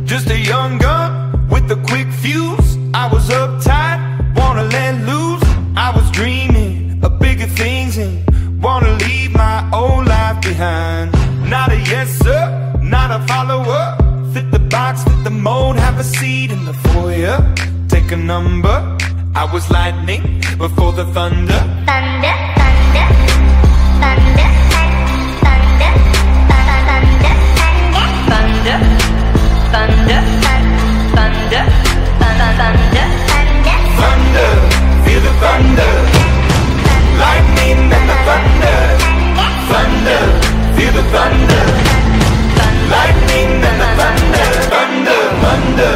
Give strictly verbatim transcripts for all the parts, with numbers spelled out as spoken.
Just a young gun with a quick fuse. I was uptight, wanna let loose. I was dreaming of bigger things and wanna leave my old life behind. Not a yes sir, not a follower. Fit the box, fit the mold, have a seat in the foyer. Take a number. I was lightning before the thunder. Thunder, thunder, thunder, thunder, thunder, thunder, thunder, thunder, thunder, thunder, thunder, feel the thunder. Lightning and the thunder. Thunder, feel the thunder. Lightning and the thunder. Thunder, thunder,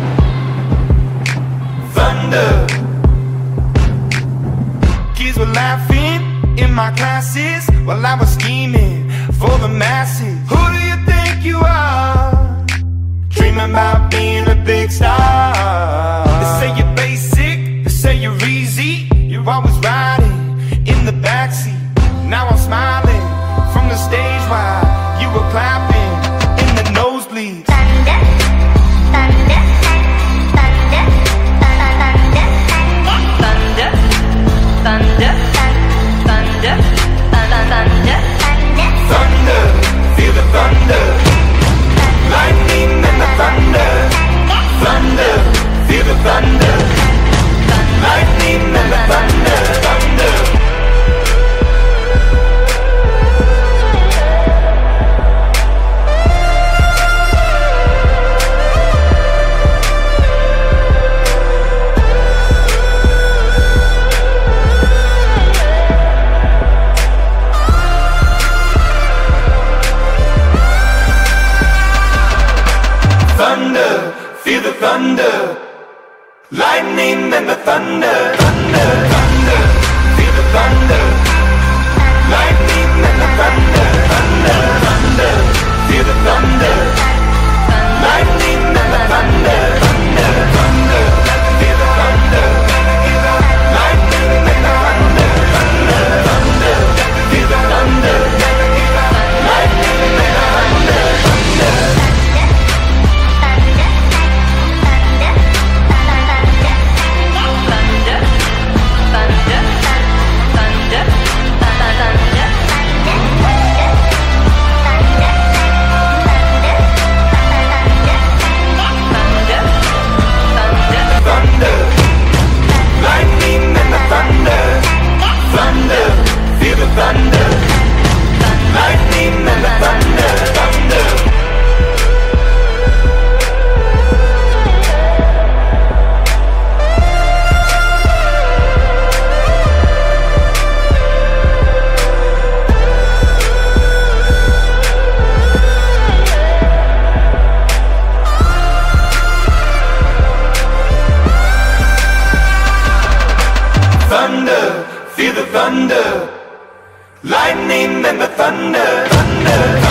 thunder. Kids were laughing in my classes while I was scheming for the masses. Who do you think you are? Dreaming about being a big star. They say you're basic, they say you're easy. You're always riding in the backseat. Now I'm smiling from the stage while you were clapping in the nosebleeds. thunder, thunder, thunder, thunder, thunder, thunder, thunder, thunder, Thunder, feel the thunder. Lightning and the thunder. Thunder, feel the thunder. Lightning and the thunder. Thunder. Thunder, feel the thunder. Lightning and the thunder. Thunder, thunder, feel the thunder. Lightning and the thunder. Thunder, thunder, feel the thunder. Lightning and the thunder. Thunder, thunder, feel the thunder. Lightning and the thunder. Thunder, thunder, feel the thunder. Lightning and the thunder. Thunder. Thunder, lightning and the thunder, thunder. Thunder, feel the thunder. Lightning and the thunder, thunder.